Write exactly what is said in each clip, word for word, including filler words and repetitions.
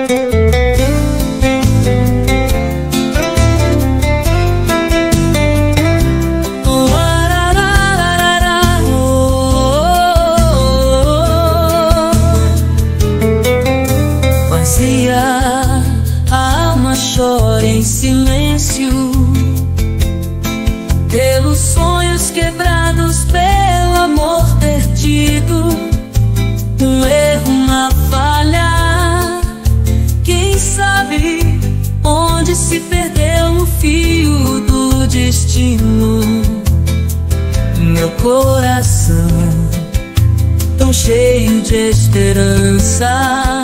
A alma chora em silêncio pelos sonhos quebrados, pelo amor perdido, um erro, uma falha. Quem sabe onde se perdeu o fio do destino? Meu coração tão cheio de esperança,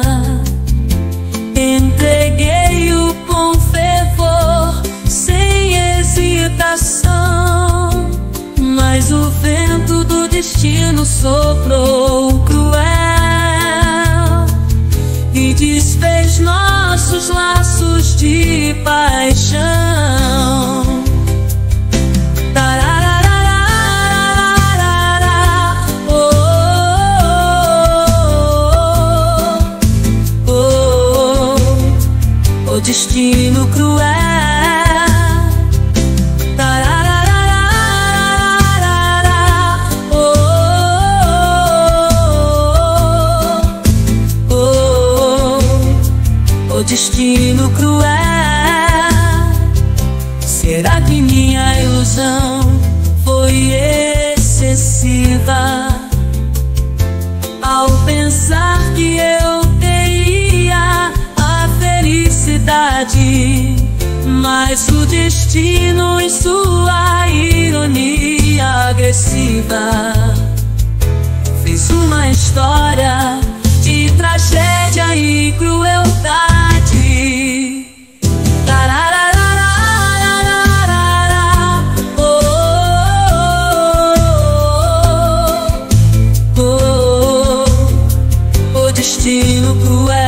entreguei-o com fervor, sem hesitação, mas o vento do destino soprou cruel e desfez nossos laços de paixão. O destino cruel, tararararararara, oh, oh, oh, oh, o destino cruel. Será que minha ilusão foi excessiva ao pensar que eu mas o destino, em sua ironia agressiva, fez uma história de tragédia e crueldade. Tararararararara, oh, oh, oh, oh, oh, o destino cruel.